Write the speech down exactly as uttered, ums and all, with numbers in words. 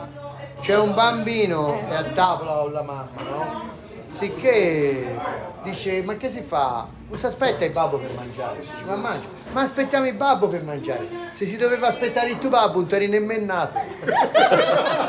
c'è un bambino è a tavola con la mamma, no? Sicché dice, ma che si fa? Non si aspetta il babbo per mangiare, dice, ma mangia. Ma aspettiamo il babbo per mangiare. Se si doveva aspettare il tuo babbo non eri nemmeno nato.